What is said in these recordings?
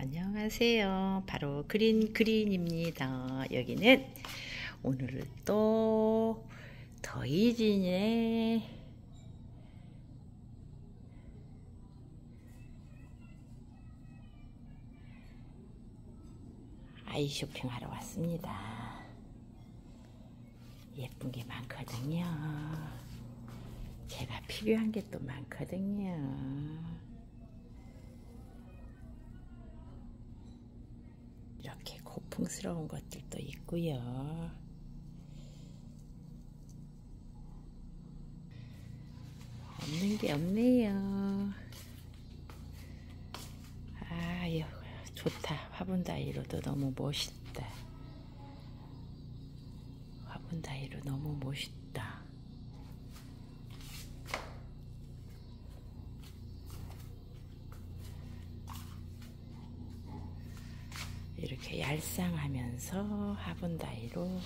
안녕하세요. 바로 그린입니다. 여기는 오늘은 또 더이진에 아이 쇼핑하러 왔습니다. 예쁜 게 많거든요. 제가 필요한 게 또 많거든요. 이렇게 고풍스러운 것들도 있고요. 없는 게 없네요. 아유, 좋다. 화분 다이로도 너무 멋있다. 화분 다이로 너무 멋있다. 이렇게 얄쌍하면서 화분 다이로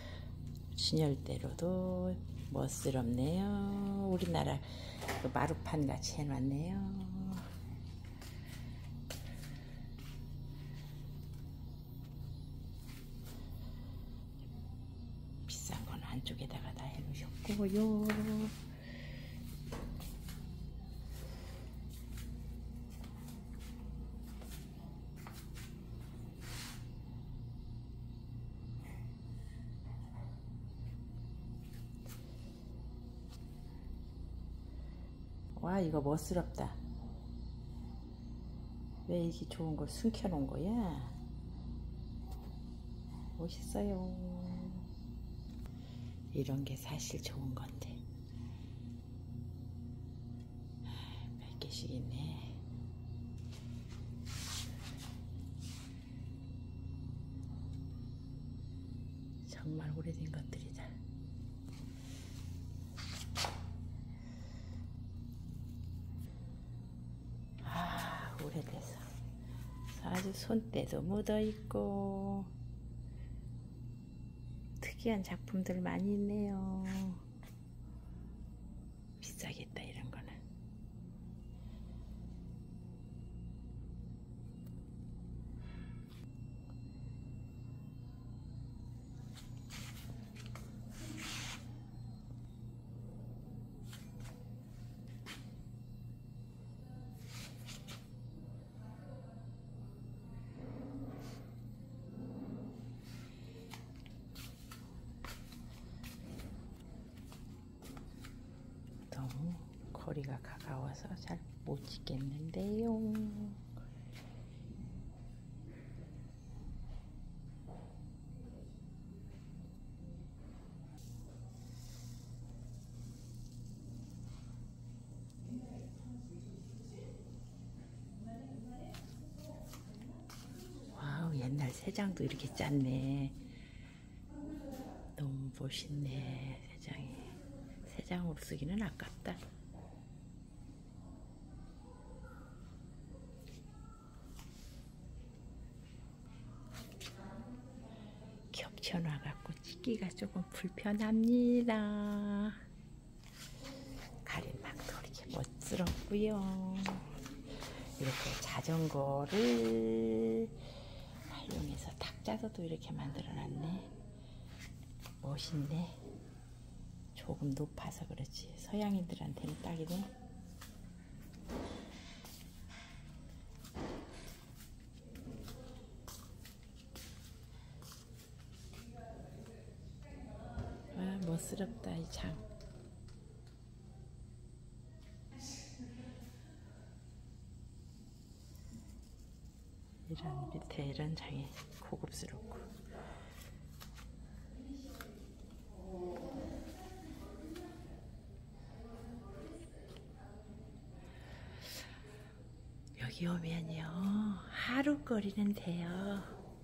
진열대로도 멋스럽네요. 우리나라 그 마루판 같이 해놨네요. 비싼 건 안쪽에다가 다 해놓으셨고요. 와, 이거 멋스럽다. 왜 이렇게 좋은 걸 숨겨놓은 거야? 멋있어요. 이런 게 사실 좋은 건데. 몇 개씩 있네. 정말 오래된 것들이다. 오래돼서 아주 손때도 묻어있고 특이한 작품들 많이 있네요. 비싸겠다 이런 거는. 너무 거리가 가까워서 잘 못 찍겠는데요. 와우, 옛날 새장도 이렇게 짰네. 너무 멋있네. 새장이. 새장으로 쓰기는 아깝다. 겹쳐놔갖고 찍기가 조금 불편합니다. 가림막도 이렇게 멋스럽고요. 이렇게 자전거를 활용해서 탁자서도 이렇게 만들어놨네. 멋있네. 조금 높아서 그렇지 서양인들한테는 딱이네. 와, 멋스럽다 이 장. 이런 밑에 이런 장이 고급스럽고. 여기 오면요 하루거리는 돼요.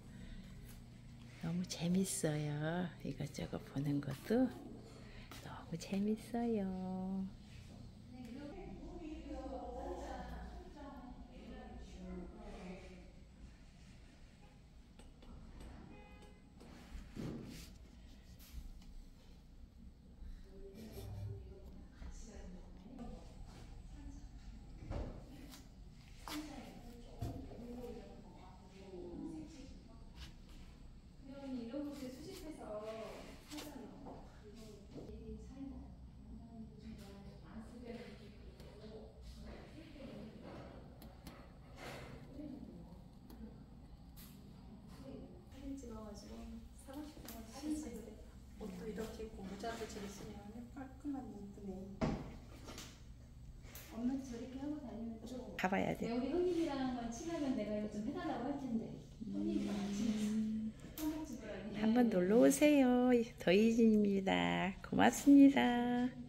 너무 재밌어요. 이것저것 보는 것도 너무 재밌어요. 싶어가지고 사고 싶어가지고 그래. 옷도 이렇게 입고 모자도 지르시면 깔끔하게 예쁘네. 엄마 저렇게 하고 다니면 좀 가봐야 돼. 우리 형님이랑만 친하면 내가 이거 좀 해달라고 할 텐데 형님이랑 안 친해서 한복집을 한번 놀러 오세요. 더이진입니다. 고맙습니다.